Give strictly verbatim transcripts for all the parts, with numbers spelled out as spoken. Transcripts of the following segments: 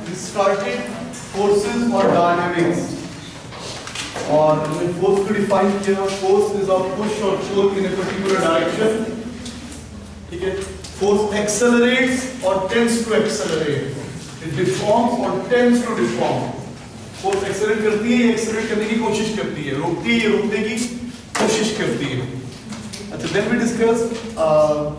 we started forces or dynamics. और हमने force को define किया. Force is a push or pull in a particular direction. ठीक है? Force accelerates or tends to accelerate. It deforms or tends to deform. Force accelerate करती है, accelerate करने की कोशिश करती है, रोकती है, रोकने की कोशिश करती है. अच्छा, then we discuss uh,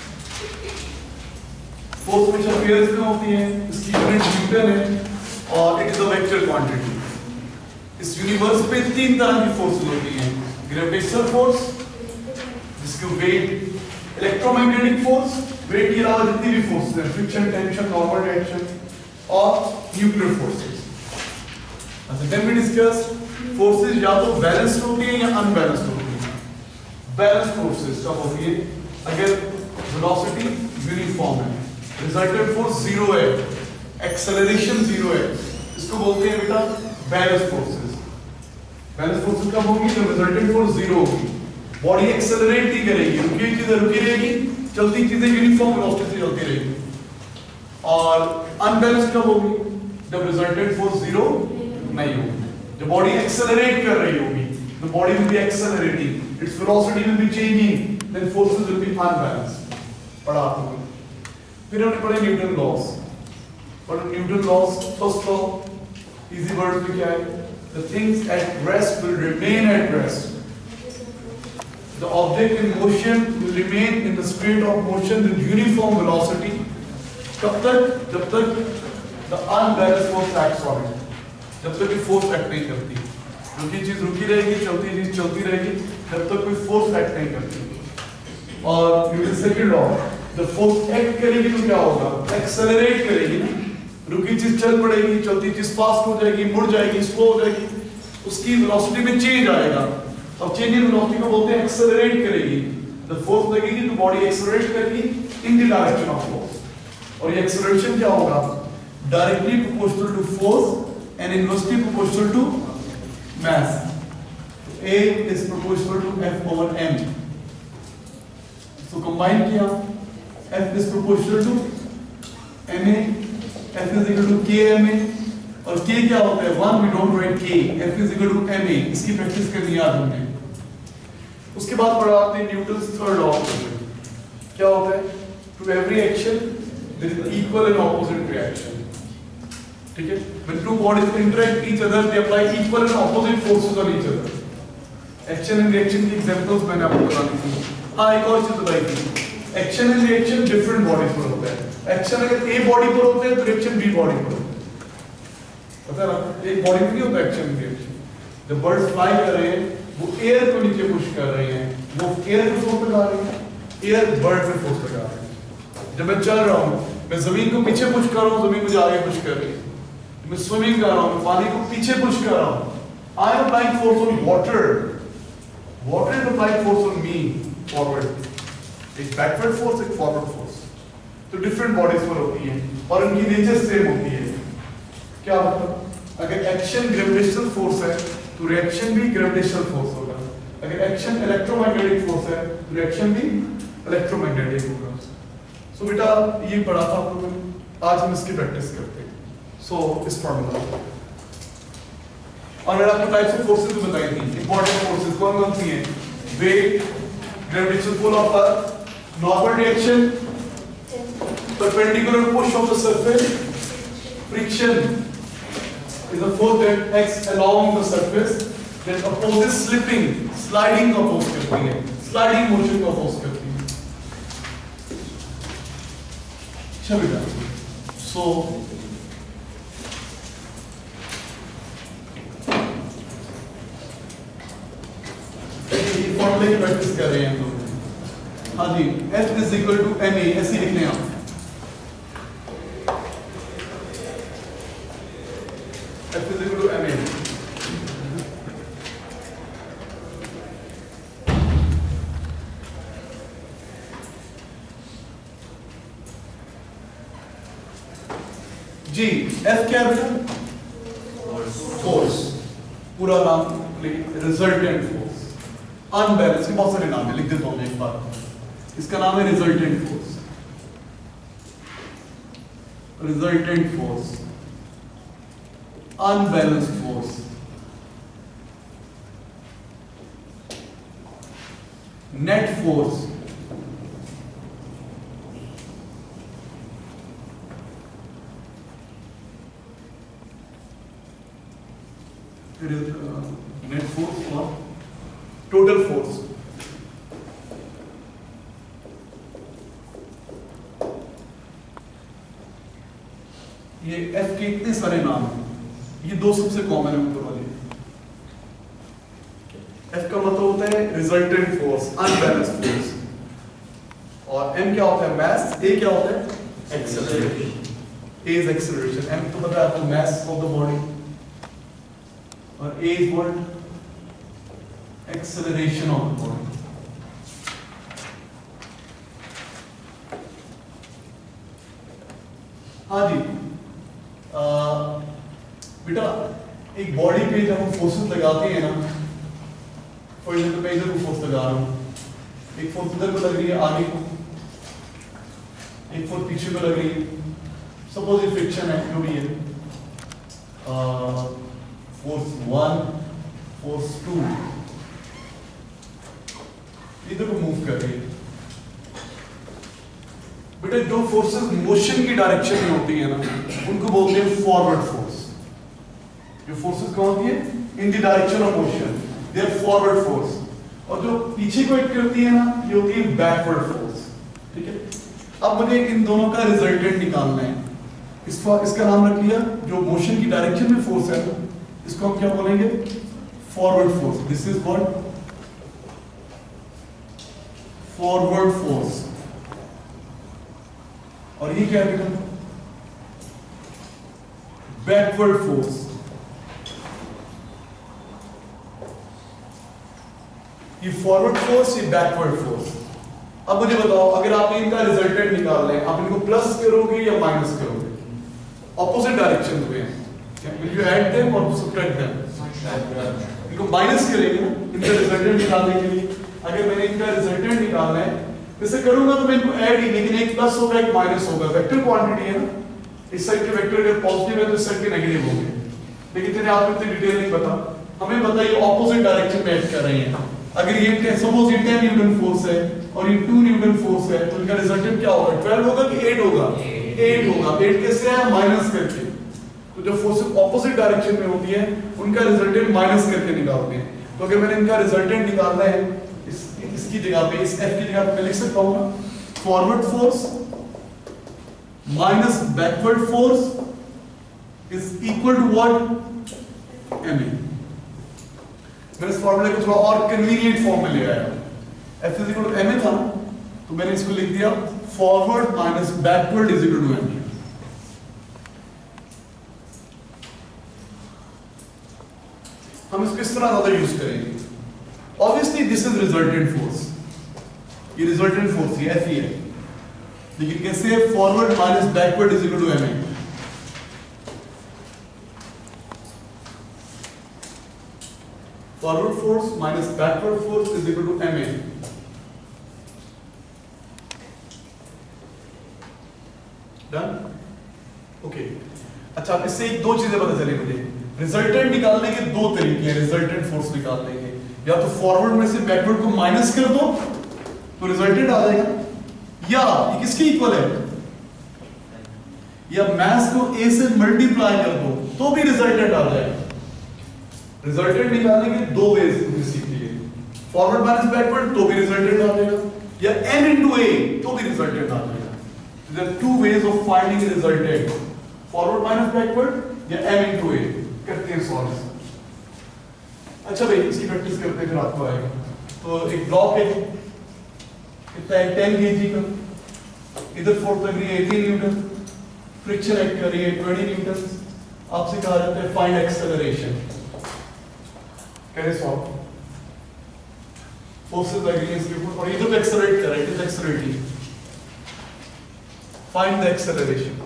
force which appears में होती है, इसकी यूनिट न्यूटन है और it is a vector quantity. इस यूनिवर्स पे तीन तरह की फोर्सेस होती हैं. ग्रेविटेशनल फोर्स, जिसको वेट, इलेक्ट्रोमैग्नेटिक फोर्स, वेट के अलावा जितनी भी फोर्सेस हैं, फ्रिक्शन, टेंशन, नॉर्मल टेंशन और न्यूक्लियर फोर्सेस. अच्छा, then we discuss फोर्सेस या तो बैलेंस्ड होती हैं या अनबैलेंस्ड होती हैं. बैलेंस्ड फोर्सेस कब होती है? अगर वेलोसिटी यूनिफॉर्म है, रिजल्टेंट फोर्स जीरो है, एक्सेलरेशन जीरो है, इसको बोलते हैं बेटा बैलेंस्ड फोर्सेस. बैलेंस फोर्सेस कब होंगी? जब रिजल्टेंट फोर्स जीरो होगी. बॉडी एक्सेलरेट नहीं करेगी, रुकी हुई चीजें रुकी रहेगी, चलती चीजें यूनिफॉर्म वेलोसिटी से चलती रहेगी. और अनबैलेंस कब होगी? जब रिजल्टेंट फोर्स जीरो नहीं होगी. जब बॉडी एक्सेलरेट कर रही होगी, the body will be accelerating, its velocity will be changing, then forces will be unbalanced. पढ़ा आपने. फिर हमने पढ़े न्यूटन लॉस. और Newton laws, first law easy word में क्या है? The things at rest will remain at rest. The object in motion will remain in the state of motion with uniform velocity. कब तक? जब तक the unbalanced force acts on it. जब तक ये force act नहीं करती. रुकी चीज रुकी रहेगी, चलती चीज चलती रहेगी, जब तक कोई force act नहीं करती. और न्यूटन सेकंड लॉ, जब force act करेगी तो क्या होगा? Accelerate करेगी ना. रुकी चीज चल पड़ेगी, चलती चीज फास्ट हो जाएगी, मुड़ जाएगी, स्लो हो जाएगी, उसकी वेलोसिटी में चेंज आएगा. अब चेंज इन वेलोसिटी को बोलते हैं एक्सेलरेट करेगी. जब फोर्स लगेगी तो बॉडी एक्सेलरेट करेगी in the direction of force. और ये एक्सेलरेशन क्या होगा? Directly proportional to force and inversely proportional to mass. A is proportional to F over m. So combine किया, F is proportional to ma, F is equal to kma. और k क्या होता है? One we don't write k. F is equal to ma. इसकी practice करनी याद हमने. उसके बाद पढ़ा आपने न्यूटन्स थर्ड लॉ. क्या होता है? To every action there is equal and opposite reaction. ठीक है? When two bodies interact each other, they apply equal and opposite forces on each other. Action and reaction की examples मैंने आपको बतानी थी. हाँ, एक और चीज बताई थी. Action and reaction different bodies पर होता है. Action अगर A body पर होता है तो reaction B body पर होता है. पता है ना? एक बॉडी में नहीं होता एक्शन रिएक्शन. जब बर्ड्स फ्लाई कर रहे हैं, वो एयर को नीचे पुश कर रहे हैं, वो एयर को फोर्स लगा रहे हैं, एयर बर्ड पे फोर्स लगा रहे हैं. जब मैं चल रहा हूँ, मैं जमीन को पीछे पुश कर रहा हूँ, जमीन मुझे आगे पुश कर रही है. मैं स्विमिंग कर रहा हूँ, पानी को पीछे पुश कर रहा हूँ. I am applying force on water. Water is applying force on me forward. एक बैकवर्ड फोर्स, एक फॉरवर्ड फोर्स. तो डिफरेंट बॉडीज पर होती है और उनकी नेचर सेम होती है. क्या मतलब? अगर एक्शन ग्रेविटेशनल फोर्स है तो रिएक्शन भी ग्रेविटेशनल फोर्स होगा. अगर एक्शन इलेक्ट्रोमैग्नेटिक फोर्स है तो रिएक्शन भी इलेक्ट्रोमैग्नेटिक होगा. सो बेटा ये पढ़ा था आप लोगों ने. आज हम इसकी प्रैक्टिस करते हैं. सो इस फॉर्मूला और मैंने आपको टाइप्स ऑफ फोर्सेस भी बताई थी. इंपॉर्टेंट फोर्सेस कौन कौन सी हैं? Weight, gravitational pull of earth, normal reaction, perpendicular push of the surface, friction is a force that acts along the surface that opposes slipping, sliding को oppose करती है, sliding motion को oppose करती है. अच्छा बेटा, so ये फॉर्मूले की प्रैक्टिस कर रहे हैं हम लोग. हाँ जी, F is equal to ma. ऐसे लिखने हैं आप. F is equal to ma. Ji, F क्या है बेटा? फोर्स. पूरा नाम रिजल्टेंट फोर्स. अनबैलेंस के बहुत सारे नाम है, लिख देता हूं एक बार. इसका नाम है resultant force. Resultant force unbalanced force. Net force. It is uh, net force or total force. ये F के इतने सारे नाम हैं, ये दो सबसे कॉमन है ऊपर वाले। F का मतलब होता है रिजल्टेंट फोर्स, अनबैलेंस्ड फोर्स, और M क्या होता है mass, A क्या होता है acceleration, A is acceleration, M तो पता है आपको mass of the body, और A is what, acceleration of the body। हाँ जी, आ, बेटा एक बॉडी पे जब हम फोर्सेस लगाते हैं ना, फॉर एग्जाम्पल मैं इधर को फोर्स लगा रहा हूँ, एक फोर्स इधर को लग रही है आगे को, एक फोर्स पीछे को लग रही है, सपोज ये फ्रिक्शन है जो भी है, फोर्स वन, फोर्स टू इधर को मूव कर रही है। बेटा जो फोर्सेस मोशन की डायरेक्शन में होती है ना, उनको बोलते हैं फॉरवर्ड फोर्स। जो फोर्सेस कहाँ होती है in the direction of motion, they are forward force, और जो पीछे को एक्ट करती है ना, ये होती है बैकवर्ड फोर्स। ठीक है, अब मुझे इन दोनों का रिजल्टेंट निकालना है। इसका इसका नाम रख लिया, जो मोशन की डायरेक्शन में फोर्स है ना, इसको हम क्या बोलेंगे, forward force. This is what, forward force. और ये क्या है बेटा, बैकवर्ड फोर्स। ये फॉरवर्ड फोर्स, ये बैकवर्ड फोर्स। अब मुझे बताओ, अगर आपने इनका रिजल्टेंट निकालना है, आप इनको प्लस करोगे या माइनस करोगे? ऑपोजिट डायरेक्शन में है, will you add them or subtract them? इनको माइनस करेंगे ना इनका रिजल्टेंट निकालने के लिए। अगर मैंने इनका रिजल्टेंट निकालना है, इसे करूंगा तो मैं इनको ऐड ही, लेकिन एक प्लस होगा एक माइनस होगा, वेक्टर क्वांटिटी है ना, इस साइड के वेक्टर अगर पॉजिटिव है तो इस साइड के नेगेटिव होंगे। लेकिन तेरे आपको इतनी डिटेल नहीं पता, हमें बताइए ऑपोजिट डायरेक्शन में एक्ट कर रही है। अगर ये सपोज ये टेन न्यूटन फोर्स है और ये टू न्यूटन फोर्स है, तो इनका रिजल्टेंट क्या होगा, ट्वेल्व होगा कि एट होगा? एट होगा। एट कैसे है, माइनस करके। तो जो फोर्सेस ऑपोजिट डायरेक्शन में होती है, उनका रिजल्टेंट माइनस करके निकालते हैं। तो अगर मैंने इनका रिजल्टेंट निकालना है, इस इसकी जगह पे, इस F की जगह पे मैं लिख सकता हूं ना, forward force minus backward force is equal to what, M A. मैंने इस फॉर्मूले को थोड़ा और कन्वीनियंट फॉर्म में ले आया। F is equal to M A था, तो मैंने इसको लिख दिया forward minus backward is equal to M A. हम इसको इस तरह ज्यादा यूज करेंगे। Obviously this is resultant force, ये रिजल्टेंट फोर्स ये F ही है, लेकिन कैसे है, forward minus backward is equal to M A. Forward force minus backward force is equal to M A. Done? Okay, अच्छा इससे एक दो चीजें पता चली मुझे। रिजल्टेंट निकालने के दो तरीके हैं, रिजल्टेंट फोर्स निकालने के, या तो फॉरवर्ड में से बैकवर्ड को माइनस कर दो तो रिजल्टेंट आ जाएगा, या ये किसके इक्वल है, या मास को A से मल्टीप्लाई कर दो तो भी रिजल्टेंट आ जाएगा। रिजल्टेंट निकालने के दो वेज सीख लिए, फॉरवर्ड माइनस बैकवर्ड तो भी रिजल्टेंट आ जाएगा, या M into A तो भी रिजल्टेंट आ जाएगा। There are two ways of finding a resultant, forward minus backward या M into A। करते हैं सॉल्व। अच्छा भाई, इसकी प्रैक्टिस करते हैं फिर आपको आएगा। तो एक ब्लॉक है, कितना है, टेन केजी का, इधर फोर्स लग रही है एटीन न्यूटन, फ्रिक्शन एक्ट कर रही है ट्वेंटी न्यूटन। आपसे कहा जाता है फाइंड एक्सेलरेशन। कैसे सॉल्व, फोर्सेस लग रही है इसके ऊपर और इधर एक्सेलरेट कर रहा है, it is accelerating. Find the acceleration.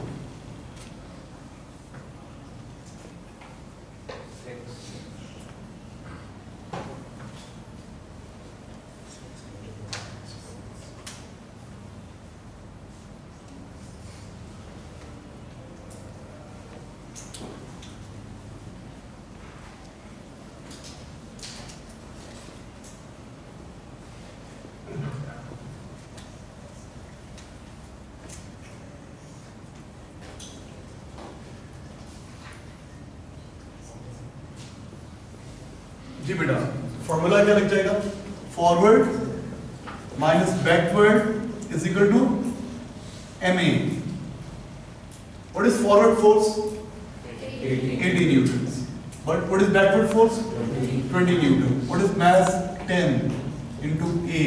जी बेटा फॉर्मूला क्या लग जाएगा, forward minus backward is equal to M A. What is forward force? eighty newtons. But what is backward force? twenty newton. What is mass? ten into A.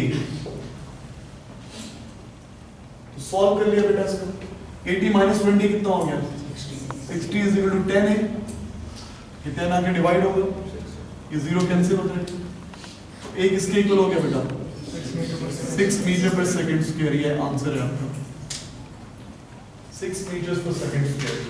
तो solve कर लिया बेटा इसको। eighty minus twenty कितना हो गया? sixty is equal to ten A. कितने में आके डिवाइड होगा? ये जीरो कैंसिल होता है। तो A किसके इक्वल हो गया बेटा? six meter per second square. ये आंसर है आपका, six meters per second square।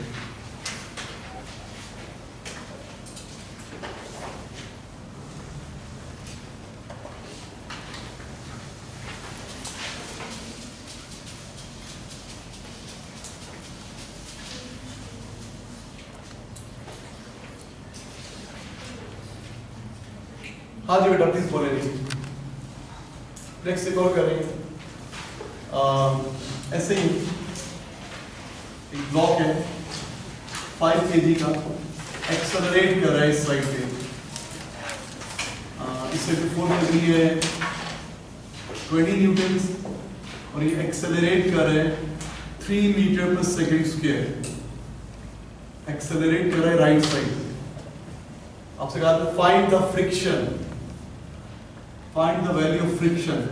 हाँ जी बेटा प्लीज बोले जी। नेक्स्ट एक और करेंगे, ऐसे ही एक ब्लॉक है फाइव केजी का, एक्सेलरेट कर रहा है इस साइड पे, इससे फोर्स लगी है ट्वेंटी न्यूटन और ये एक्सेलरेट कर रहा है three meter per second square. Accelerate कर रहा है राइट साइड। आपसे कहा था find the friction, find the value of friction.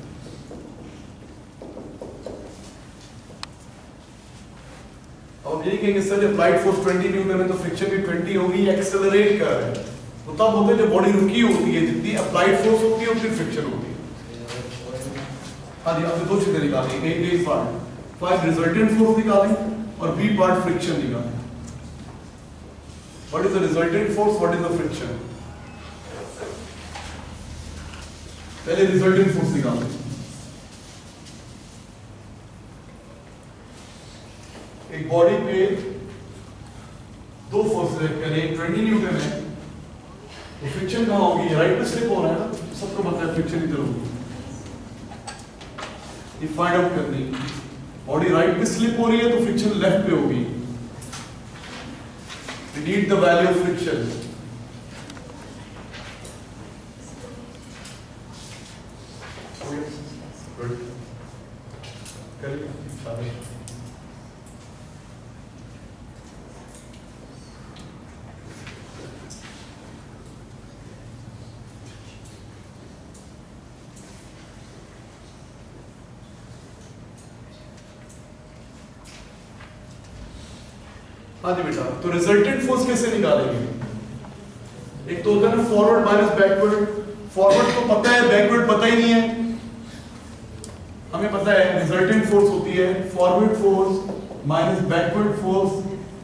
अब यही कहेंगे सर जब अप्लाइड फोर्स ट्वेंटी न्यूटन है तो फ्रिक्शन भी ट्वेंटी होगी, एक्सेलरेट कर रहा है तो तब होते हैं जब बॉडी रुकी होती है, जितनी अप्लाइड फोर्स होती है उतनी फ्रिक्शन होती है। हाँ जी, आपने दो चीजें निकाली, एक एक पार्ट फाइव रिजल्टेंट फोर्स निकालें और बी पार्ट फ्रिक्शन निकालें। What is the resultant force, what is the friction? पहले रिजल्टेंट फोर्स निकालें। एक बॉडी पे दो फोर्स करें, ट्वेंटी न्यूटन है तो फ्रिक्शन कहां होगी? राइट पे स्लिप हो रहा है ना, सबको पता है फ्रिक्शन इधर होगी। ये फाइंड आउट करनी, बॉडी राइट पे स्लिप हो रही है तो फ्रिक्शन लेफ्ट पे होगी। We need the value of friction. Good, करिए शाबाश। हाँ जी बेटा, तो रिजल्टेंट फोर्स कैसे निकालेंगे? एक तो होता है ना फॉरवर्ड माइनस बैकवर्ड। फॉरवर्ड तो पता है, बैकवर्ड पता ही नहीं है। हमें पता है रिजल्टेंट फोर्स होती है forward force minus backward force,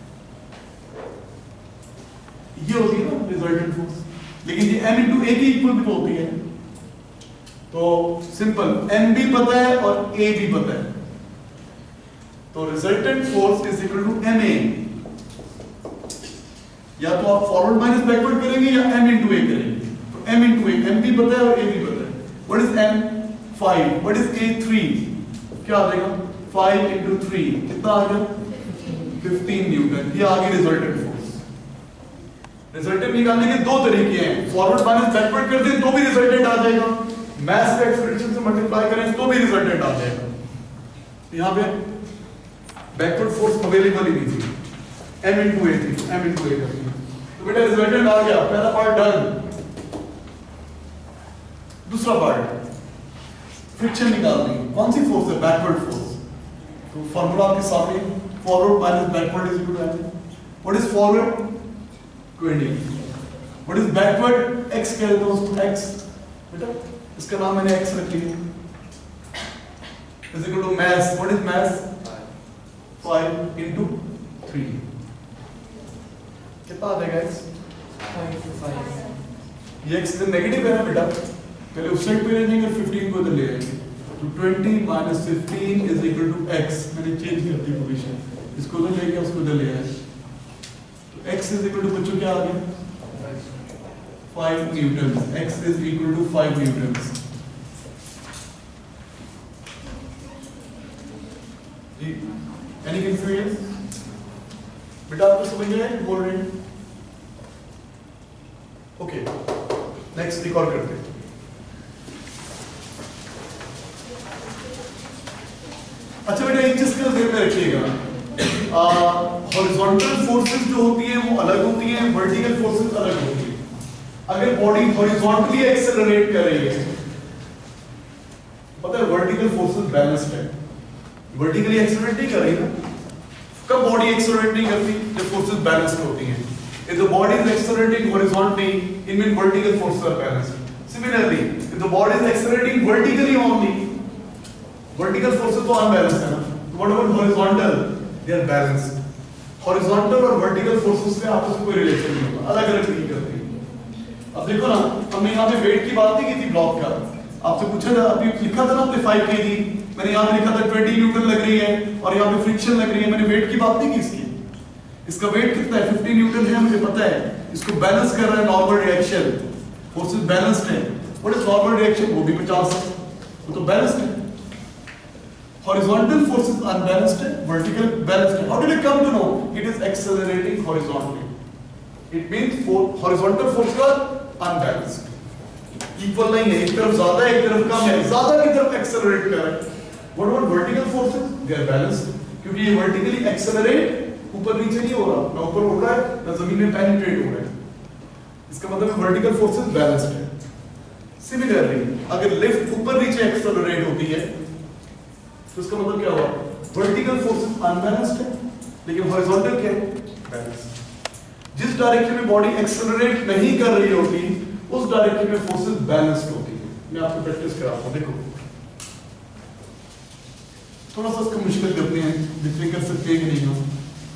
ये होती है ना रिजल्टेंट फोर्स। लेकिन ये m इंटू ए की इक्वल भी तो होती है, तो सिंपल m भी पता है और a भी पता है, तो resultant force is equal to M A. या तो आप फॉरवर्ड माइनस बैकवर्ड करेंगे या m इंटू ए करेंगे। तो m इंटू ए, m भी पता है और a भी पता है। What is m? Five. What is a? Three. क्या आ जाएगा? फाइव इंटू थ्री कितना आ गया? Fifteen newton. ये आ गई रिजल्टेंट फोर्स। रिजल्टेंट निकालने के दो तरीके हैं, फॉरवर्ड माइनस बैकवर्ड कर दें तो भी रिजल्टेंट आ जाएगा, मास का एक्सप्रेशन से मल्टीप्लाई करें तो भी रिजल्टेंट आ जाएगा। यहाँ पे बैकवर्ड फोर्स अवेलेबल ही नहीं थी, m इंटू ए थी, m इंटू ए करती है। तो बेटा रिजल्टेंट आ गया, पहला पार्ट डन। दूसरा पार्ट फ्रिक्शन निकालनी। कौन सी फोर्स है? Backward force. तो फॉर्मूला आपके सामने, forward minus backward is equal to m। What is forward? Twenty. What is backward? x कह देता हूं उसको x। बेटा इसका नाम मैंने x रख लिया। Is equal to mass. What is mass? Five into three कितना आ जाएगा x? ये x नेगेटिव है ना बेटा, पहले उस साइड पे ले जाएंगे, फिफ्टीन को इधर ले आएंगे, तो twenty minus fifteen is equal to x। मैंने चेंज कर दी पोजीशन, इसको उधर ले गया, उसको इधर ले आया, तो x इज इक्वल टू बच्चों क्या आ गया? Five newton. x is equal to five newton. जी एनी कंफ्यूजन? बेटा आपको समझ में आया बोल रहे हैं? ओके नेक्स्ट एक और करते हैं। अच्छा बेटा एक चीज का ध्यान में रखिएगा, हॉरिजॉन्टल फोर्सेस जो होती हैं वो अलग होती हैं, वर्टिकल फोर्सेस अलग होती हैं। अगर बॉडी हॉरिजॉन्टली एक्सेलरेट कर रही है, पता है वर्टिकल फोर्सेस बैलेंस्ड है, वर्टिकली एक्सेलरेट नहीं कर रही ना, कब बॉडी एक्सेलरेट नहीं करती? जब फोर्सेस बैलेंस्ड होती हैं। If the body is accelerating horizontally, it means vertical forces are balanced. Similarly, if the body is accelerating vertically only, vertical forces तो unbalanced है ना, what about horizontal? They are balanced. Horizontal और vertical forces में आपस में कोई relation नहीं होगा, अलग अलग नहीं करती। अब देखो ना, हमने यहाँ पे वेट की बात नहीं की थी ब्लॉक का, आपसे पूछा था, अभी लिखा था ना आपने फाइव केजी, मैंने यहाँ पे लिखा था ट्वेंटी न्यूटन लग रही है और यहाँ पे फ्रिक्शन लग रही है, मैंने वेट की बात नहीं की इसकी। इसका वेट कितना है? फिफ्टी न्यूटन है, मुझे पता है। इसको बैलेंस कर रहा है नॉर्मल रिएक्शन, फोर्सेस बैलेंस्ड है। What is normal reaction? वो भी पचास है, वो तो बैलेंस्ड है। हॉरिजॉन्टल फोर्सेस अनबैलेंस्ड है, वर्टिकल बैलेंस्ड है। How did it come to know? It is accelerating horizontally. It means horizontal forces are unbalanced, equal नहीं है, एक तरफ ज्यादा है एक तरफ कम है, ज्यादा की तरफ एक्सेलरेट कर रहा है। What about vertical forces? They are balanced, क्योंकि ये वर्टिकली एक्सेलरेट ऊपर नीचे नहीं हो रहा, ना ऊपर उड़ रहा है ना जमीन में पेनिट्रेट हो रहा है, इसका मतलब वर्टिकल फोर्सेस बैलेंस्ड है। सिमिलरली अगर लिफ्ट ऊपर नीचे एक्सेलरेट होती है तो इसका मतलब क्या हुआ? वर्टिकल फोर्सेस अनबैलेंस्ड है, लेकिन हॉरिजॉन्टल क्या है? बैलेंस्ड। जिस डायरेक्शन में बॉडी एक्सेलरेट नहीं कर रही होती उस डायरेक्शन में फोर्सेस बैलेंस्ड होती है। मैं आपको प्रैक्टिस कराता हूं, देखो थोड़ा सा इसको मुश्किल करते हैं, देखते कर सकते हैं कि नहीं हम।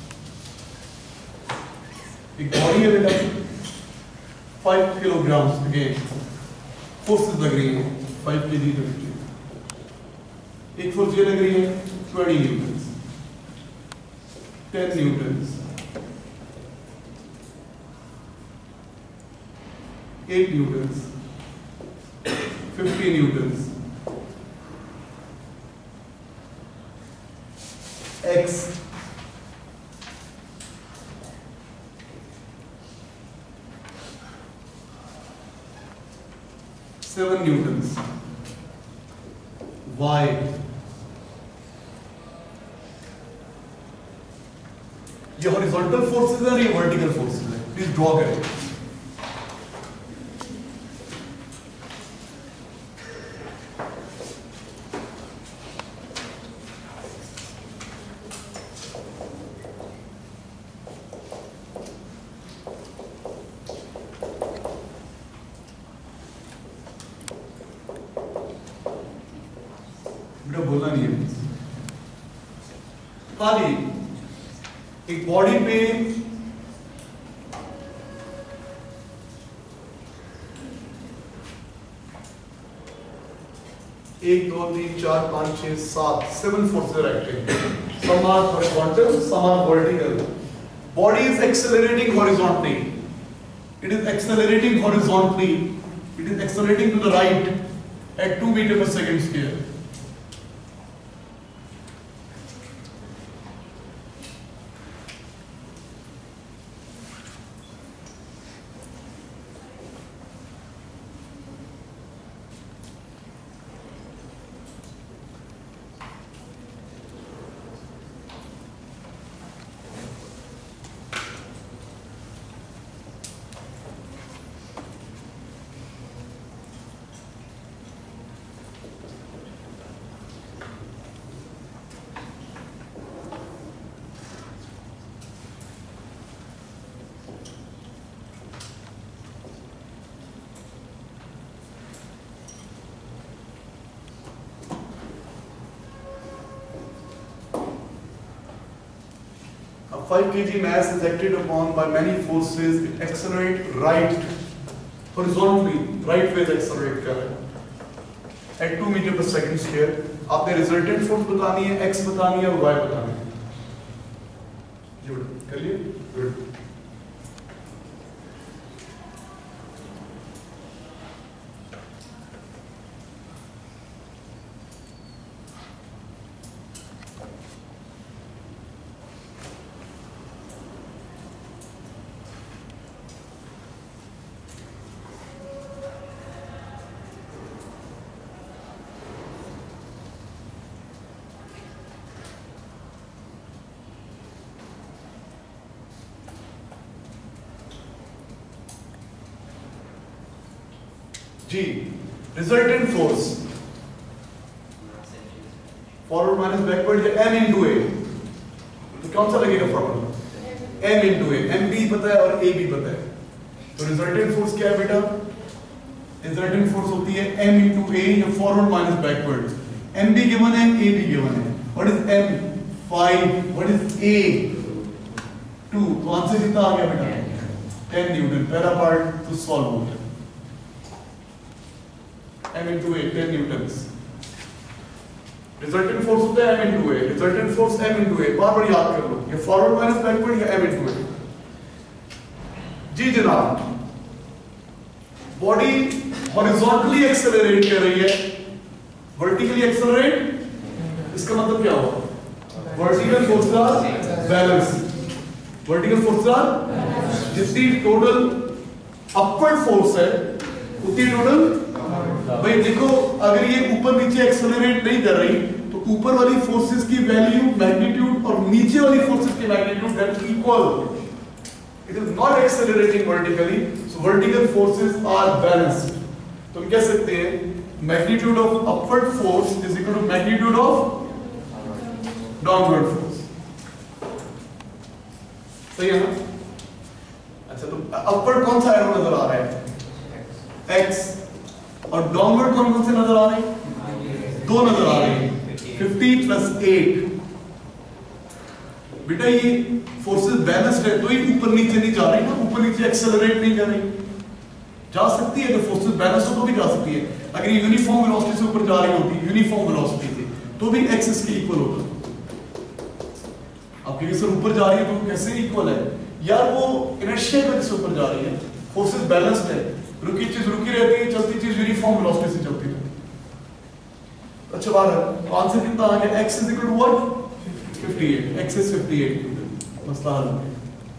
एक बॉडी है बेटा, फाइव किलोग्राम अगेन फोर्सेस लग रही है, फाइव केजी लग रही है। एक फोर्स ये लग रही है twenty newton, ten newton, eight newton, fifty newton, X seven newton, Y ये हॉरिजॉन्टल फोर्सेस है और ये वर्टिकल फोर्सेस है। प्लीज ड्रॉ करें। बोलना नहीं है खाली एक बॉडी पे एक दो तीन चार पांच छह सात seven forces are acting, some are horizontal, some are vertical. Body is accelerating horizontally, it is accelerating horizontally, it is accelerating to the right at two meter per second square. five kilograms mass is acted upon by many forces, it accelerates right horizontally, right phase accelerate कर रहा है at two meter per second square। आपने resultant force बतानी है, x बतानी है और y बतानी है। जोड़ कर लिए? गुड। जी resultant force forward minus backward या m इंटू ए, तो कौन सा लगेगा formula? m into A, m भी पता है और a भी पता है, तो रिजल्टेंट फोर्स क्या है बेटा? रिजल्टेंट फोर्स होती है m इंटू ए या फॉरवर्ड माइनस बैकवर्ड। m भी गिवन है, a भी गिवन है। What is m? Five. What is a? Two. तो आंसर कितना आ गया बेटा? Ten newton. पहला पार्ट तो सॉल्व हो गया। m into A ten newton. Resultant force होता है m into A, resultant force m into A, बार बार याद कर लो, ये फॉरवर्ड माइनस बैकवर्ड या m इंटू ए। जी जनाब, बॉडी हॉरिजॉन्टली एक्सेलरेट कर रही है, वर्टिकली एक्सेलरेट, इसका मतलब क्या हुआ? वर्टिकल फोर्स का बैलेंस, वर्टिकल फोर्स का जितनी टोटल अपवर्ड फोर्स है उतनी टोटल, भाई देखो अगर ये ऊपर नीचे एक्सेलरेट नहीं कर रही तो ऊपर वाली फोर्सेस की वैल्यू मैग्नीट्यूड और नीचे वाली फोर्सेस की magnitude that equal, it is not accelerating vertically, so vertical forces are balanced. तो हम कह सकते हैं magnitude of upward force is equal to magnitude of downward force. सही है ना? अच्छा, तो अपवर्ड कौन सा एरो नजर आ रहा है? x, और डाउनवर्ड कौन कौन से नजर आ रहे हैं? दो नजर आ रहे हैं, फिफ्टी प्लस एट। बेटा ये फोर्सेस बैलेंस्ड है तो ही ऊपर नीचे नहीं जा रही ना, ऊपर नीचे एक्सेलरेट नहीं कर रही। जा सकती है, तो फोर्सेस बैलेंस हो तो भी जा सकती है। अगर ये यूनिफॉर्म वेलोसिटी से ऊपर जा रही होती, यूनिफॉर्म वेलोसिटी से, तो भी x इसके इक्वल होगा। अब क्योंकि सर ऊपर जा रही है तो कैसे इक्वल है यार? वो इनर्शिया की वजह से ऊपर जा रही है, फोर्सेस बैलेंस्ड है, रुकी चीज रुकी रहती है, चलती चीज यूनिफॉर्म वेलोसिटी से चलती रहती है। अच्छा बात है, आंसर कितना आ गया? x is equal to what? Fifty eight. x is fifty eight. मसला हल हो गया।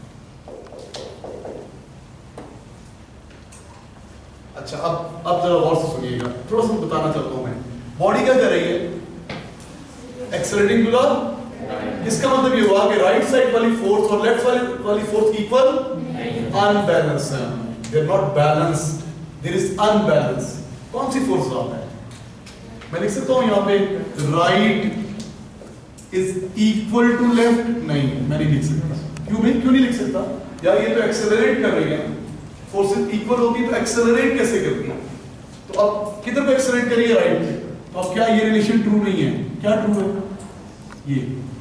अच्छा, अब अब जरा गौर से सुनिएगा, थोड़ा सा बताना चाहता हूं मैं। बॉडी क्या कर रही है? एक्सेलरेटिंग टू द, इसका मतलब ये हुआ कि राइट साइड वाली फोर्स और लेफ्ट वाली वाली फोर्स इक्वल अनबैलेंस है, they are not balanced, there is unbalance. कौन सी फोर्स ज्यादा है? मैं लिख सकता हूं यहां पे right is equal to left, नहीं मैं नहीं लिख सकता। क्यों भाई, क्यों नहीं लिख सकता यार? ये तो एक्सेलरेट कर रही है, फोर्सेस इक्वल होती तो एक्सेलरेट कैसे करती है? तो अब किधर को एक्सेलरेट करिए? राइट पे। तो अब क्या ये रिलेशन ट्रू नहीं है? क्या ट्रू है? ये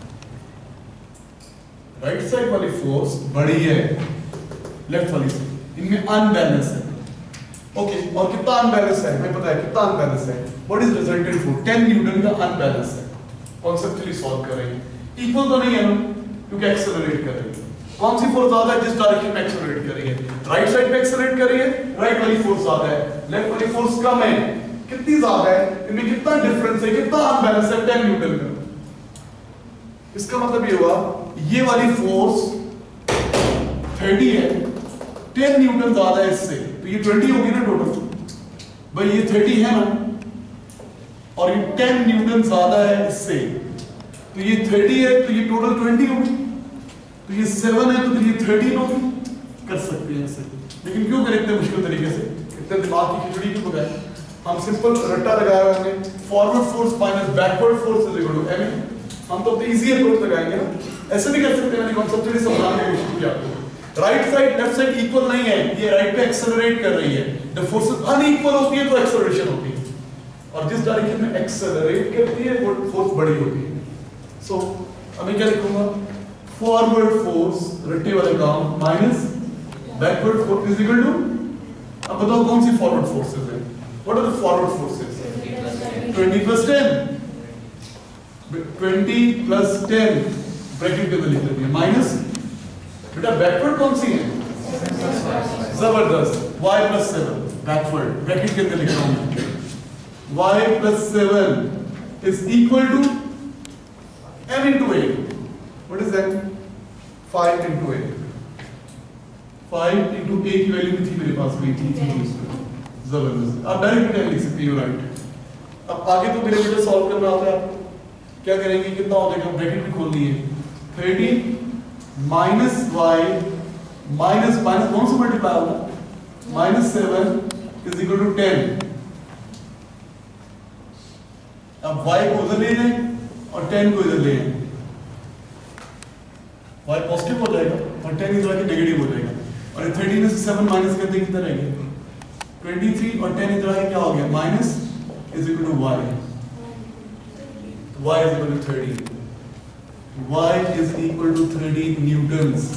राइट साइड वाली फोर्स बड़ी है लेफ्ट वाली से, इनमें अनबैलेंस है। ओके, और कितना अनबैलेंस है हमें पता है, कितना अनबैलेंस है? What is resultant force? Ten newton का अनबैलेंस है। कॉन्सेप्चुअली सॉल्व कर रहे हैं, इक्वल तो नहीं है ना, क्योंकि एक्सेलरेट कर रही है। कौन सी फोर्स ज्यादा है? जिस डायरेक्शन में एक्सेलरेट कर रही है, राइट साइड पे एक्सेलरेट कर रही है, राइट वाली फोर्स ज्यादा है, लेफ्ट वाली फोर्स कम है। कितनी ज्यादा है? इनमें कितना डिफरेंस है, कितना अनबैलेंस है? टेन न्यूटन का। इसका मतलब ये हुआ ये वाली फोर्स थर्टी है, टेन न्यूटन ज्यादा है इससे, तो ये ट्वेंटी होगी ना टोटल। भाई ये थर्टी है ना, और ये टेन न्यूटन ज्यादा है इससे, तो ये थर्टी है, तो ये टोटल ट्वेंटी होगी, तो ये सेवन है, तो फिर ये थर्टीन होगी। कर सकते हैं ऐसे, लेकिन क्यों करें इतने मुश्किल तरीके से? इतने दिमाग की खिचड़ी क्यों पकाए? हम सिंपल रट्टा लगाया हुआ हमने, forward force minus backward force is equal to M. हम तो इजी अप्रोच लगाएंगे ना, ऐसे भी कर सकते हैं। मैंने कॉन्सेप्चुअली समझाने की कोशिश की आपको। Right side left side equal नहीं है, ये राइट पे एक्सेलरेट कर रही है, जब फोर्सेस अनइक्वल होती है तो एक्सेलरेशन होती है, और जिस डायरेक्शन में एक्सेलरेट करती है वो फोर्स बड़ी होती है। सो so, अब मैं क्या लिखूंगा? फॉरवर्ड फोर्स रट्टे वाले काम minus backward force is equal to, अब बताओ कौन सी फॉरवर्ड फोर्सेस है? What are the forward forces? Twenty plus ten, twenty plus ten bracket के अंदर लिख लेंगे, माइनस बेटा बैकवर्ड कौन सी है? जबरदस्त, y plus seven backward bracket के अंदर लिख रहा हूं, y plus seven is equal to m into eight. What is that? five into eight. five into a की वैल्यू थी मेरे पास में, थी थी जबरदस्त। आप डायरेक्ट लिख सकते हो राइट। अब आगे तो मेरे बेटे सॉल्व करना आता है आपको। क्या करेंगे? कितना हो जाएगा? ब्रैकेट भी खोल दिए, thirty minus Y minus minus कौन सा मल्टीप्लाई होगा? Minus seven is equal to ten. अब y को उधर ले जाए और टेन को इधर ले जाए, y पॉजिटिव हो जाएगा और टेन इधर आके नेगेटिव हो जाएगा, और थर्टी में से सेवन माइनस करते कितना रह गया, ट्वेंटी थ्री, और टेन इधर आके क्या हो गया, minus is equal to y, y is equal to thirty, y is equal to thirty newtons.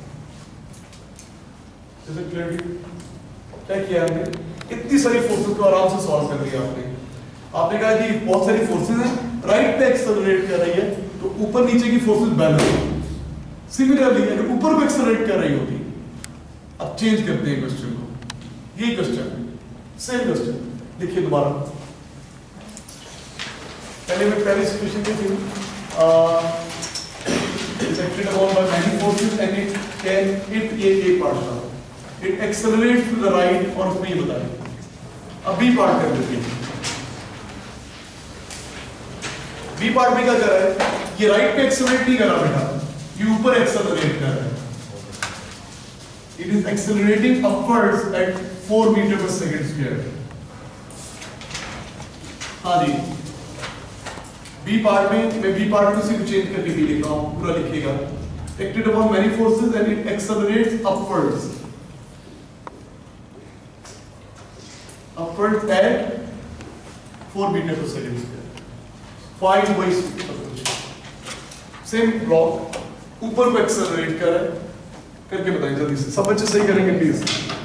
क्या किया हमने, इतनी सारी फोर्सेस को आराम से सॉल्व कर दिया आपने। आपने कहा कि बहुत सारी फोर्सेस हैं, राइट पे एक्सेलरेट कर रही है तो ऊपर नीचे की फोर्सेस बैलेंस होंगी। सिमिलरली अगर ऊपर को एक्सेलरेट कर रही होती, अब चेंज करते हैं क्वेश्चन को, ये क्वेश्चन सेम क्वेश्चन लिखिए दोबारा। पहले मैं पहली सिचुएशन की थी, it's acted upon by many forces and it can it ये एक पार्ट था, it accelerates to the right, और उसमें ये बताएं। अब बी पार्ट कर देते हैं। बी पार्ट में क्या कर रहा है, ये राइट पे एक्सेलरेट नहीं कर रहा बेटा, ये ऊपर एक्सेलरेट कर रहा है। It is accelerating upwards at four meter per second square. हाँ जी, बी पार्ट में मैं बी पार्ट में सिर्फ चेंज करके भी लिख रहा हूं, पूरा लिखिएगा। Acted upon many forces and it accelerates upwards upwards at four meter per second square. Find Y same block, ऊपर को एक्सेलरेट कर रहा है, करके बताएं जल्दी से, सब बच्चे सही करेंगे प्लीज।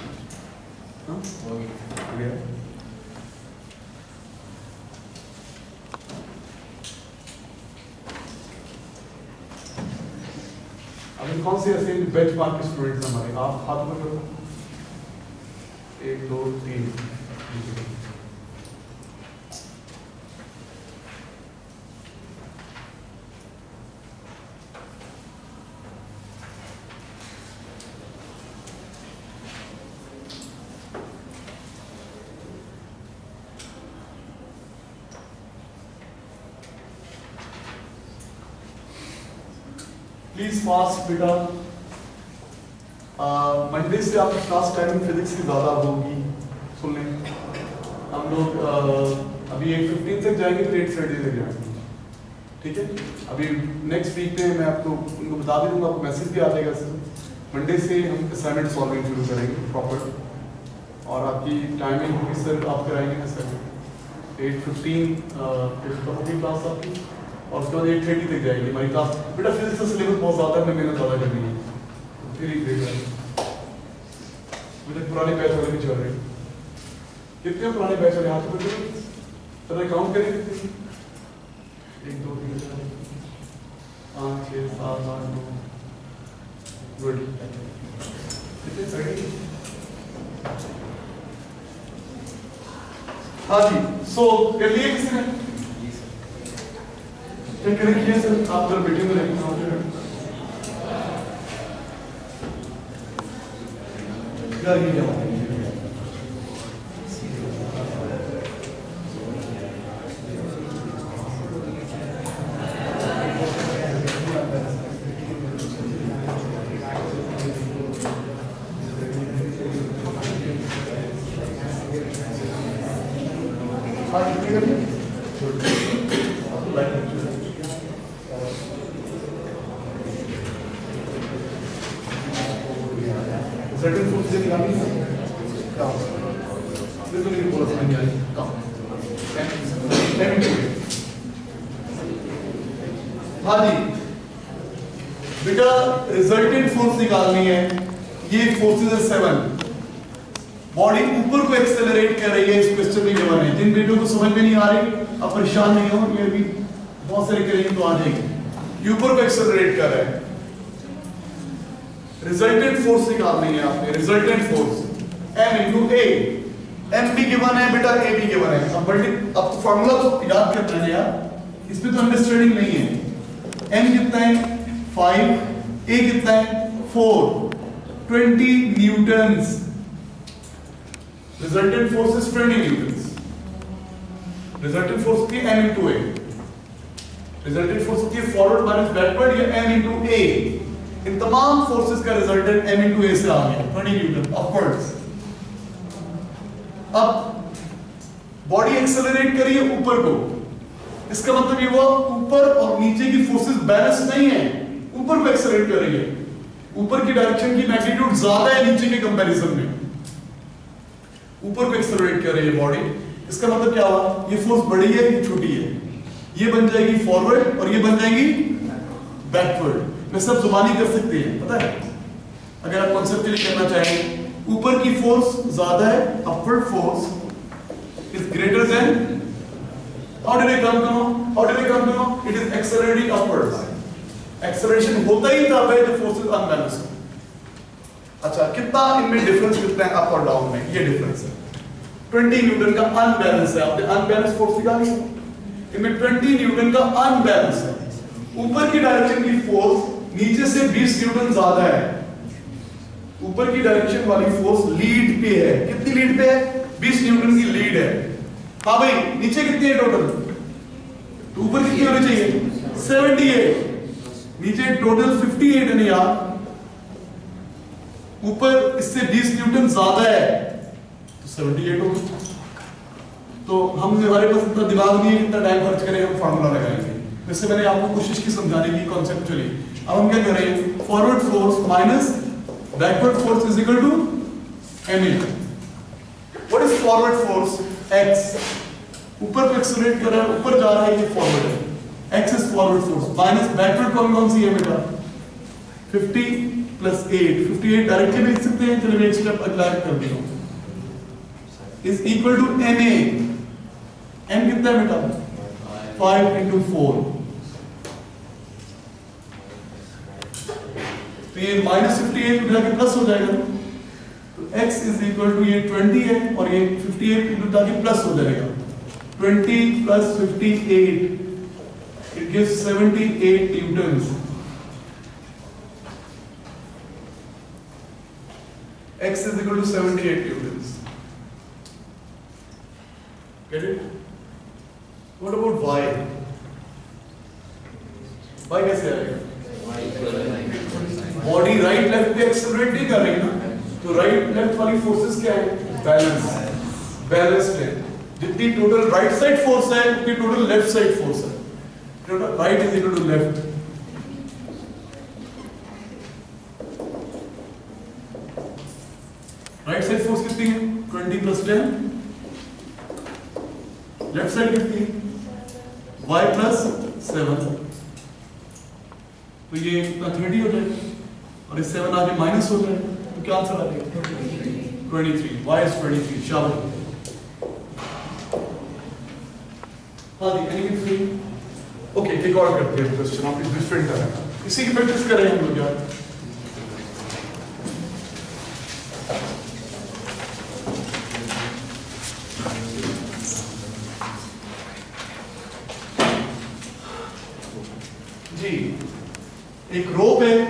अभी कौन से ऐसे बेंचमार्क के स्टूडेंट्स हैं हमारे, आप हाथ में करो, एक दो तीन। प्लीज फास्ट बेटा, मंडे से आपकी क्लास टाइमिंग फिजिक्स की ज़्यादा होगी, सुन लें। हम लोग अभी एक फिफ्टीन तक जाएंगे तो एट थर्टी तक जाएंगे, ठीक है। अभी नेक्स्ट वीक में मैं आपको उनको बता भी दूंगा, आपको मैसेज भी आ जाएगा सर। मंडे से हम असाइनमेंट सॉल्विंग शुरू करेंगे प्रॉपर, और आपकी टाइमिंग होगी सर, आप कराएंगे ना सर एट फिफ्टीन होगी क्लास आपकी, और उसके बाद एट थर्टी तक जाएगी हमारी क्लास। बेटा फिजिक्स का सिलेबस बहुत ज़्यादा है, मैं मेहनत ज़्यादा करनी है, फिर ही ग्रेड है। मुझे पुराने बैच वाले भी चल रहे हैं, कितने पुराने बैच वाले हाथ में चलो काउंट करें कितने, एक दो तीन चार पाँच छः सात आठ नौ, गुड, कितने सही। हाँ जी, सो कर लिए किसी ने, क्या करें किया सर, आप जरा मीटिंग में रहेंगे क्या ये क्या हाँ कितनी करिए सर्टेन फोर्स से निकालनी है काम, बिल्कुल नहीं बोला समझ आई काम। हाँ जी बेटा, रिजल्टेंट फोर्स निकालनी है, ये फोर्सेस है सेवन। बॉडी ऊपर को एक्सेलरेट कर रही है, इस क्वेश्चन में गिवन है। जिन बेटों को समझ में नहीं आ रही अब परेशान नहीं हो, ये भी बहुत सारे करेंगे तो आ जाएंगे। ऊपर को एक्सेलरेट कर रहा है, रिजल्टेंट फोर्स निकालनी है आपने, resultant force m into a, m भी गिवन है बेटा, a भी गिवन है। अब मल्टी अब फार्मूला तो याद करना है यार, इसमें तो अंडरस्टैंडिंग नहीं है। m कितना है फाइव, a कितना है four, twenty newtons. Resultant force is twenty newtons. Resultant force होती है m into a, resultant force होती है फॉरवर्ड माइनस बैकवर्ड, या m इनटू a। इन तमाम फोर्सेस का रिजल्टेंट m into a से आ गया ट्वेंटी न्यूटन अपवर्ड्स। अब बॉडी एक्सेलरेट करिए ऊपर को, इसका मतलब ये हुआ ऊपर और नीचे की फोर्सेस बैलेंस नहीं है, ऊपर को एक्सेलरेट कर रही है, ऊपर की डायरेक्शन की मैग्नीट्यूड ज्यादा है नीचे के कंपैरिजन में, ऊपर को एक्सेलरेट कर रही है बॉडी। इसका मतलब क्या हुआ, ये फोर्स बड़ी है ये छोटी है, ये बन जाएगी फॉरवर्ड और ये बन जाएगी बैकवर्ड। मैं सब जुबानी कर सकते हैं, पता है, अगर आप कॉन्सेप्चुअली करना चाहें। ऊपर की फोर्स ज्यादा है, upward force is greater than, how did it come to know, how did it come to know, it is accelerating upwards. Acceleration होता ही तब है जब फोर्सेस अनबैलेंस हो। अच्छा, कितना इनमें डिफरेंस कितना है अप और डाउन में, ये डिफरेंस है बीस न्यूटन का अनबैलेंस है। आपने अनबैलेंस फोर्स निकाली, इनमें बीस न्यूटन का अनबैलेंस है। ऊपर की डायरेक्शन की फोर्स नीचे से बीस न्यूटन ज्यादा है, ऊपर की डायरेक्शन वाली फोर्स लीड पे है। कितनी लीड पे है, बीस न्यूटन की लीड है। हाँ भाई, नीचे कितनी है टोटल, तो ऊपर कितनी होनी चाहिए, अठहत्तर, नीचे टोटल अट्ठावन है ना यार, ऊपर इससे बीस न्यूटन ज्यादा है तो अठहत्तर होगा। तो हम, हमारे पास इतना दिमाग नहीं है, इतना टाइम खर्च करें हम फार्मूला लगाएंगे। वैसे मैंने आपको कोशिश की समझाने की कॉन्सेप्चुअली। अब हम क्या करें, forward force minus backward force is equal to M A. What is forward force, X, ऊपर को एक्सेलरेट कर रहा है, ऊपर जा रहा है, ये फॉरवर्ड है, x is forward force minus backward कौन कौन सी है बेटा, पचास प्लस आठ, अट्ठावन डायरेक्टली भी लिख सकते हैं, चलिए मैं एक स्टेप अगला कर देता हूं, is equal to ma। m कितना है बेटा, फाइव इंटू फोर, तो ये माइनस अट्ठावन उठा के प्लस हो जाएगा, तो x इज इक्वल टू ये बीस है और ये अट्ठावन उठा के प्लस हो जाएगा, बीस प्लस अट्ठावन it gives seventy-eight newtons. X is equal to seventy-eight newtons. Get it? What about y? Y कैसे आएगा? बॉडी राइट लेफ्ट पे एक्सेलरेट नहीं कर रही ना, तो राइट लेफ्ट वाली फोर्सेस क्या है, बैलेंस, बैलेंस्ड है। जितनी टोटल राइट साइड फोर्स है उतनी टोटल लेफ्ट साइड फोर्स है। Right is equal to left. Right side force कितनी है, बीस plus टेन, left side कितनी है, y plus सेवन, तो ये कितना तीस हो जाएगा और ये सेवन आगे माइनस हो जाएगा, तो क्या आंसर आ जाएगा, तेईस, y is तेईस, शाबाश। हाँ जी, एनीथिंग फ्री? ओके, एक और करते हैं क्वेश्चन, आप इस डिफरेंट तरह इसी की प्रैक्टिस कर रहे हैं हम लोग यार। जी, एक रोप है,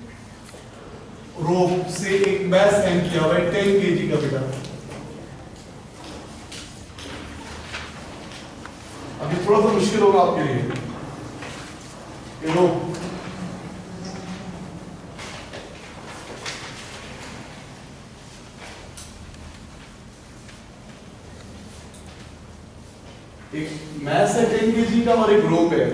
रोप से एक मैस एम किया हुआ है टेन केजी का बेटा। अभी थोड़ा सा मुश्किल होगा आपके लिए, ये लो एक मैस है टेन केजी का और एक रोप है।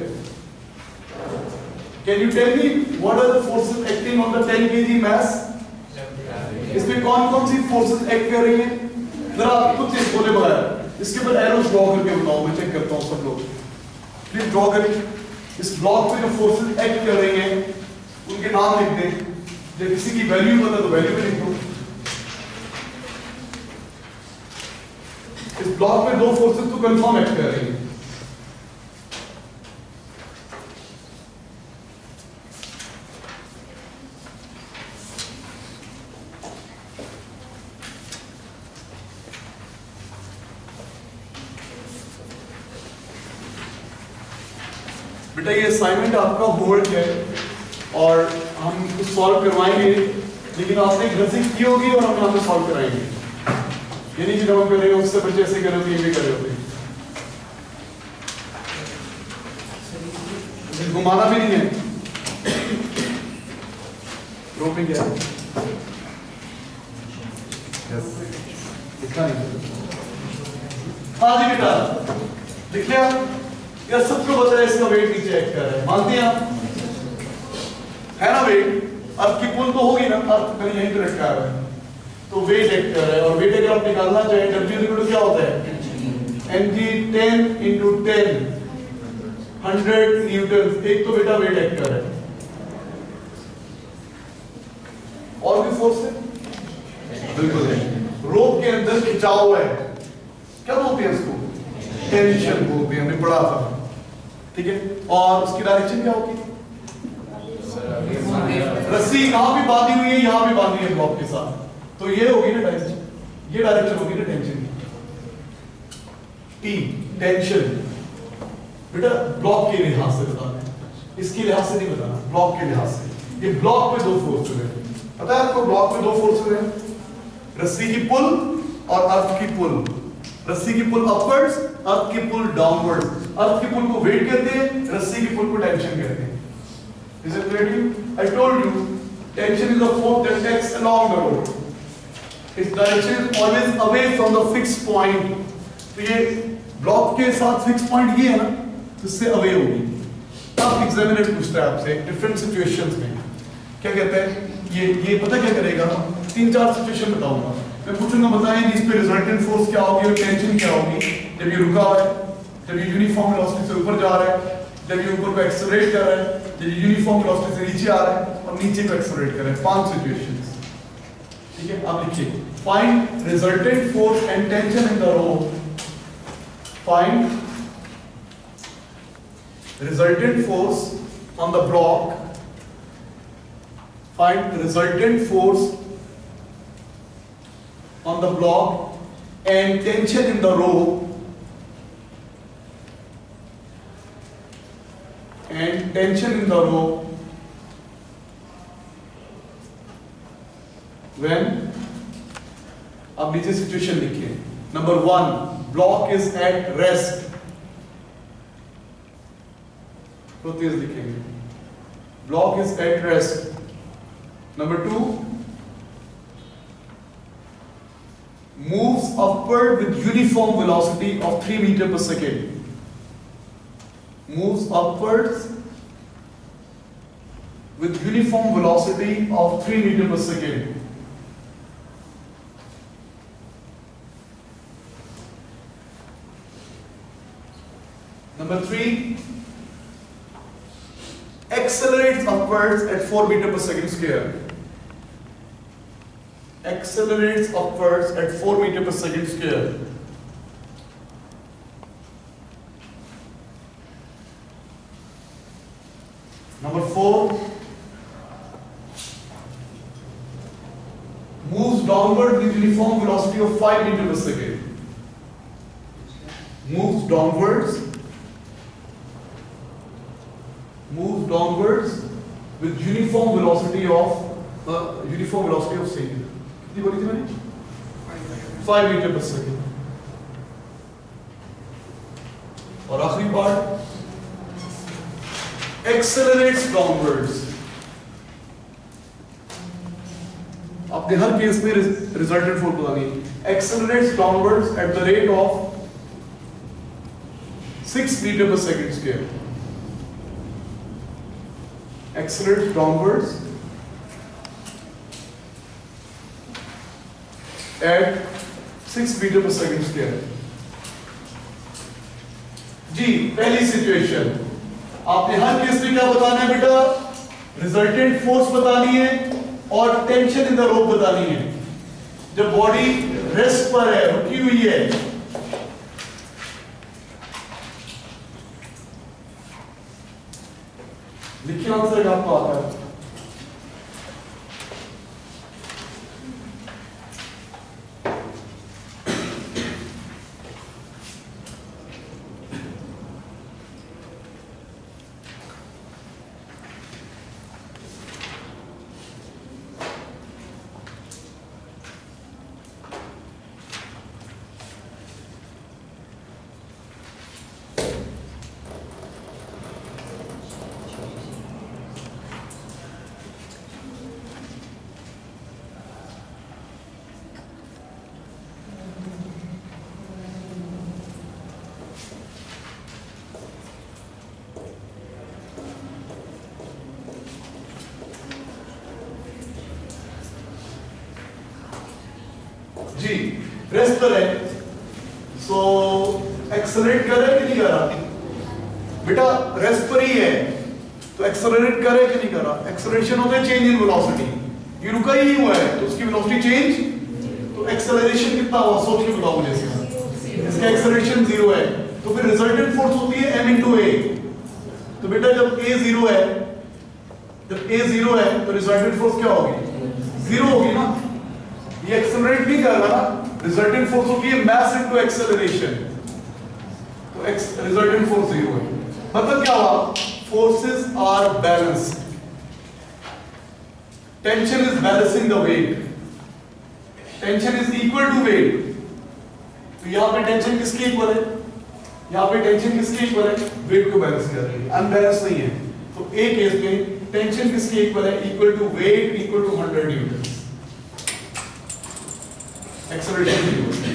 Can you tell me what are the forces acting on the ten KG mass? इसमें कौन कौन सी फोर्सेस एक्ट कर रही हैं, जरा कुछ चीज बोले बगैर इसके ऊपर एरोस ड्रॉ करके बताओ, मैं चेक करता हूं सब लोग प्लीज ड्रॉ करें। इस ब्लॉक पे जो फोर्सेस एक्ट कर रही हैं उनके नाम लिख दें, जब किसी की वैल्यू पता तो वैल्यू भी लिख दो। इस ब्लॉक में दो फोर्सेस तो कंफर्म एक्ट कर रही हैं, बेटा ये असाइनमेंट आपका होमवर्क है और हम इसको सॉल्व करवाएंगे, लेकिन आपने घर से की होगी और हम यहाँ पे सॉल्व कराएंगे। ये नहीं कि जब हम करेंगे उससे बच्चे ऐसे कर रहे होते, ये भी कर रहे होते, घुमाना भी नहीं है। रोपिंग क्या है, यस, इतना नहीं। हाँ जी बेटा, लिख लिया यार, सबको पता है इसका वेट नीचे एक्ट कर रहा है, मानते हैं आप? है ना वेट? अर्थ की पुल तो होगी ना, अर्थ कहीं यहीं पे लटका हुआ है, तो वेट एक्ट कर रहा है। और वेट अगर आप निकालना चाहें, डब्ल्यू इक्वल टू क्या होता है? MG ten into ten, hundred newton. एक तो बेटा वेट एक्ट कर रहा है, और भी फोर्स है? बिल्कुल है। रोप के अंदर खिंचाव है, क्या बोलते हैं इसको? टेंशन बोलते हैं, हमने पढ़ा था, ठीक है। और उसकी डायरेक्शन क्या होगी? रस्सी कहां पे बांधी हुई है? यहां पे बांधी है ब्लॉक के साथ, तो ये होगी ना डायरेक्शन, ये डायरेक्शन होगी ना टेंशन की। टी टेंशन बेटा ब्लॉक के लिहाज से बताना है, इसके लिहाज से नहीं बताना, ब्लॉक के लिहाज से। ये ब्लॉक पे दो फोर्सेस हैं, पता है आपको? ब्लॉक पे दो फोर्सेस हैं, रस्सी की पुल और अर्थ की पुल। रस्सी की पुल अपवर्ड्स, अर्थ की पुल डाउनवर्ड्स। अर्थ की पुल को वेट कहते हैं, रस्सी की पुल को टेंशन कहते हैं। Is it clear to you? I told you, tension is a force that acts along the road. Its direction is always away from the fixed point. तो ये ब्लॉक के साथ फिक्स पॉइंट ये है ना, इससे अवे होगी। अब एग्जामिनर पूछता है आपसे डिफरेंट सिचुएशंस में, क्या कहता है? ये ये पता क्या करेगा? तीन चार सिचुएशन बताऊंगा, मैं पूछूंगा बताएं इस पे रिजल्टेंट फोर्स क्या होगी और टेंशन क्या होगी जब ये रुका हुआ है, जब ये यूनिफॉर्म वेलोसिटी से ऊपर जा रहा है, जब ये ऊपर को एक्सेलरेट कर रहा है, जब ये यूनिफॉर्म वेलोसिटी से नीचे आ रहा है और नीचे को एक्सेलरेट कर रहा है। पांच सिचुएशंस, ठीक है। आप लिखिए, find resultant force and tension in the rope. Find resultant force on the block, find resultant force on the block and tension in the rope, and tension in the rope when, अब नीचे situation लिखिए। Number one, block is at rest, तो तेज लिखेंगे, block is at rest. Number two, moves upward with uniform velocity of three meter per second. Moves upwards with uniform velocity of three meter per second. Number three, accelerates upwards at four meter per second square. Accelerates upwards at four meter per second square. Number four, moves downward with uniform velocity of five meter per second. Moves downwards. Moves downwards with uniform velocity of uh, uniform velocity of same. कितनी बोली थी मैंने? Five meter per second. और आखिरी part, accelerates downwards. आपने हर case में resultant force बतानी है। Accelerates downwards at the rate of six meter per second square. Accelerates downwards at six meter per second square। जी पहली सिचुएशन, आपने हर केस में क्या बताना है बेटा? रिजल्टेंट फोर्स बतानी है और टेंशन इन द रोप बतानी है। जब बॉडी रेस्ट पर है, रुकी हुई है, लिखिए आंसर आपको आता है। जी रेस्ट पर है, सो एक्सेलरेट करे कि नहीं करा बेटा, रेस्ट पर ही है तो एक्सेलरेट करे कि नहीं करा, एक्सेलरेशन होता है चेंज इन वेलोसिटी, ये रुका ही हुआ है तो उसकी वेलोसिटी चेंज, तो एक्सेलरेशन कितना हुआ सोच के बताओ मुझे, इसका एक्सेलरेशन जीरो है तो फिर रिजल्टेंट फोर्स होती है m into a, तो बेटा जब a जीरो है, जब a जीरो है तो रिजल्टेंट फोर्स क्या होगी, जीरो होगी ना, ये एक्सेलरेट नहीं कर रहा ना, रिजल्टेंट फोर्स होगी मास इनटू एक्सेलरेशन, तो रिजल्टेंट फोर्स जीरो है, मतलब क्या हुआ, forces are balanced, tension is balancing the weight, tension is equal to weight, तो यहां पे टेंशन किसके इक्वल है, यहां पे टेंशन किसके इक्वल है, वेट को बैलेंस कर रही है, अनबैलेंस नहीं है, तो ए केस में टेंशन किसके इक्वल है, equal to weight equal to hundred newton, acceleration equal,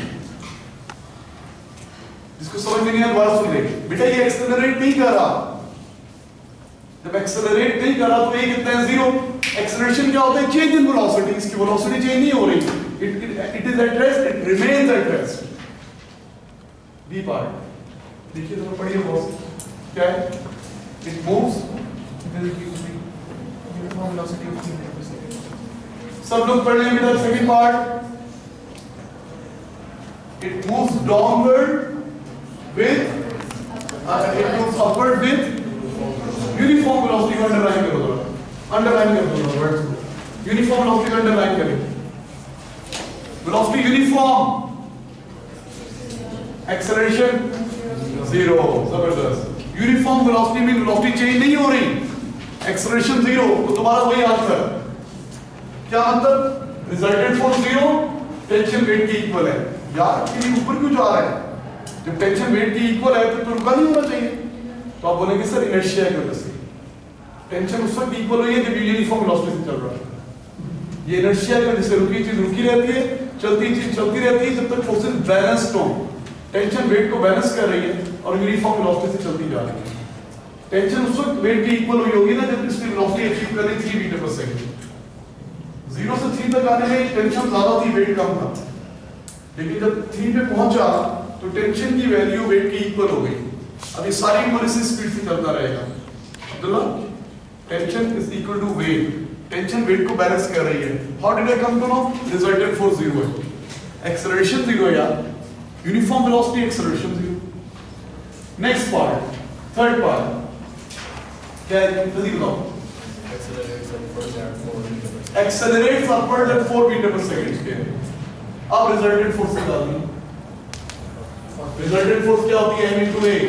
इसको समझ में नहीं आया दोबारा सुन ले बेटा, ये एक्सेलरेट नहीं कर रहा, जब एक्सेलरेट नहीं कर रहा तो ये कितना है, जीरो, एक्सेलरेशन क्या होता है, चेंज इन वेलोसिटी, इसकी वेलोसिटी चेंज नहीं हो रही, it it is at rest, it remains at rest, B part देखिए तो पढ़िए बॉस, क्या है, it moves, uniform velocity of three meter per second, सब लोग पढ़ लेंगे बेटा second part, it moves downward with uh, it moves upward with uniform velocity को underline करो थोड़ा, underline कर दो वर्ड्स को, uniform velocity को underline करें, velocity uniform, acceleration zero, जबरदस्त, uniform velocity में velocity change नहीं हो रही, acceleration zero, तो दोबारा वही आंसर, क्या मतलब, resultant force zero, tension weight के equal है, यार ये ऊपर क्यों जा रहा है, जब टेंशन वेट की इक्वल है तो, तो रुका नहीं होना चाहिए, तो आप बोलेंगे सर इनर्शिया की वजह से, टेंशन उस वक्त इक्वल हुई है जब यूनिफॉर्म वेलोसिटी से चल रहा है, ये इनर्शिया की वजह से रुकी चीज रुकी रहती है, चलती चीज चलती रहती है जब तक फोर्सेस बैलेंस्ड हो, टेंशन वेट को बैलेंस कर रही है और यूनिफॉर्म वेलोसिटी से चलती जा रही है, टेंशन उस वक्त वेट की इक्वल हुई होगी ना जब इसकी वेलोसिटी अचीव कर रही three meter per second, zero से थ्री तक आने में टेंशन ज्यादा थी, वेट कम था, लेकिन जब थ्री पे पहुंचा तो टेंशन की वैल्यू वेट की इक्वल हो गई, अब ये सारी इक्वल इसी स्पीड से चलता रहेगा, Abdullah tension is equal to weight, tension weight को बैलेंस कर रही है, how did I come to know, resultant force zero है, एक्सेलरेशन जीरो है यार, uniform velocity acceleration zero, next part, third part क्या है जल्दी बताओ, accelerates upward at four meter per second के, अब रिजल्टेंट फोर्स निकालनी, रिजल्टेंट फोर्स क्या होती है, m into a,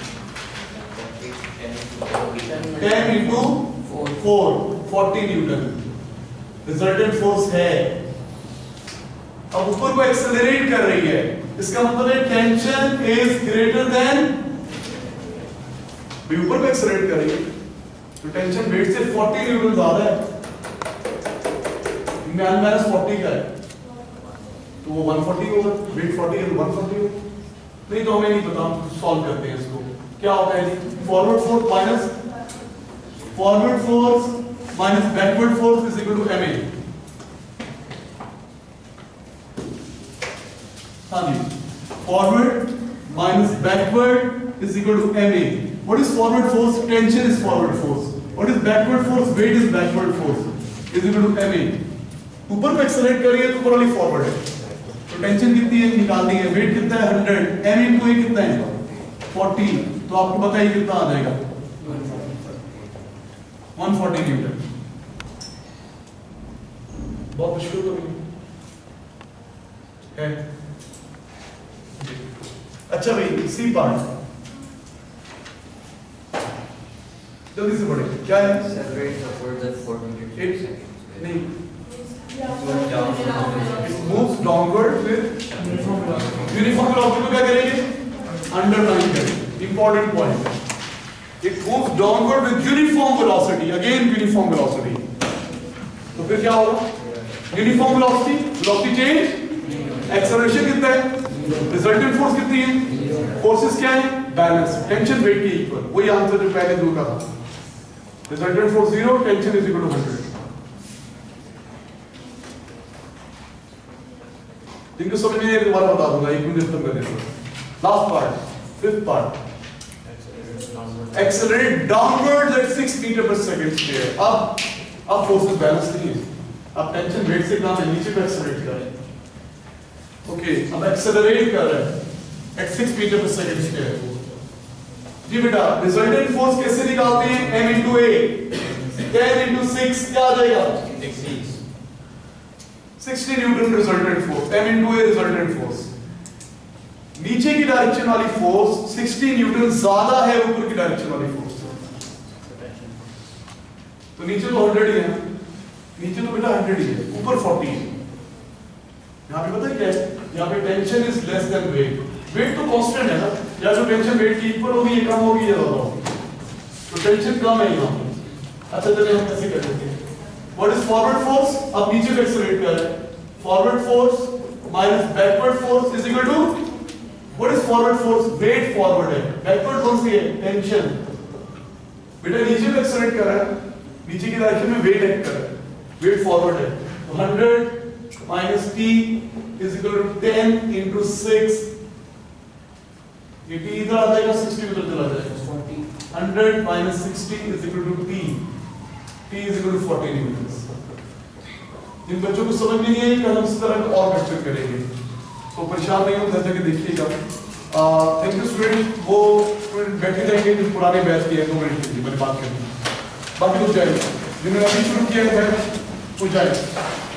ten into four, forty newton resultant force है, अब ऊपर को एक्सेलरेट कर रही है, इसका मतलब है टेंशन इज ग्रेटर देन, भी ऊपर को एक्सेलरेट कर रही है तो टेंशन वेट से फोर्टी न्यूटन ज्यादा है, इनमें माइनस फोर्टी का है तो वो वन फोर्टी होगा, वेट फोर्टी है तो वन फोर्टी होगा, नहीं तो हमें नहीं पता, हम सॉल्व करते हैं इसको, क्या होता है जी, forward force minus forward force minus backward force is equal to M A, हाँ जी, forward minus backward is equal to M A, what is forward force, tension is forward force, what is backward force, weight is backward force is equal to M A, ऊपर को accelerate कर रही है तो ऊपर वाली फॉरवर्ड है, तो टेंशन कितनी है निकाल दी है, वेट कितना है हंड्रेड, m इनटू a कितना है फोर्टी, तो आपको बताइए कितना आ जाएगा, वन फोर्टी न्यूटन, बहुत मुश्किल तो नहीं है, अच्छा भाई सी पार्ट जल्दी से पढ़े, क्या है, Accelerates upwards at four meters per It- second. नहीं, Downward. it moves downward with uniform velocity को क्या करेंगे, अंडरलाइन करेंगे, important point, it moves downward with uniform velocity, again uniform velocity, तो फिर क्या होगा, uniform velocity, velocity change, acceleration कितना है, resultant force कितनी है, forces क्या है, balance, tension weight की equal, वही आंसर जो पहले दो का था, resultant force zero, tension is equal to one hundred, जिनको समझ में नहीं आए दोबारा बता दूंगा, एक मिनट खत्म कर देता हूँ। Last part, fifth part, accelerate downward at six meter per second square. अब अब फोर्सेस बैलेंस नहीं है, अब टेंशन वेट से कम है, नीचे पे एक्सेलरेट कर रहे हैं। ओके, अब एक्सेलरेट कर रहे हैं at six meter per second square. जी बेटा, रिजल्टेंट फोर्स कैसे निकालते हैं? m into a, ten into six क्या आ जाएगा? Sixty newton resultant force, m into a resultant force. नीचे की डायरेक्शन वाली फोर्स सिक्सटी न्यूटन ज्यादा है ऊपर की डायरेक्शन वाली फोर्स से। तो नीचे तो हंड्रेड ही है, नीचे तो बेटा हंड्रेड ही है, ऊपर फोर्टी है। यहाँ पे पता है क्या है? यहाँ पे tension is less then weight. Weight तो कांस्टेंट है ना, या जो टेंशन वेट की इक्वल होगी, ये कम होगी या ज्यादा होगी, तो टेंशन कम है यहाँ पे। अच्छा चलिए हम कैसे कर लेते हैं? What is forward force? अब नीचे पे एक्सेलरेट कर रहे हैं, forward force minus backward force is equal to what is forward force? Weight forward है, बैकवर्ड कौन सी है? टेंशन। बेटा नीचे पे एक्सेलरेट कर रहा है, नीचे की डायरेक्शन में वेट एक्ट कर रहा है, वेट फॉरवर्ड है, तो hundred minus T is equal to ten into six, ये टी इधर आ जाएगा, सिक्सटी उधर चला जाएगा, hundred minus sixty is equal to T, T is equal to forty newton. जिन बच्चों को समझ में नहीं आई कि हम इस तरह और क्वेश्चन करेंगे, तो परेशान नहीं हो, घर जाके देखिएगा। Thank you student. वो स्टूडेंट बैठे रहेंगे जो पुराने बैच के हैं, दो मिनट के लिए मैंने बात करनी, बाकी हो जाएगा। जिन्होंने अभी शुरू किया है वो जाएगा।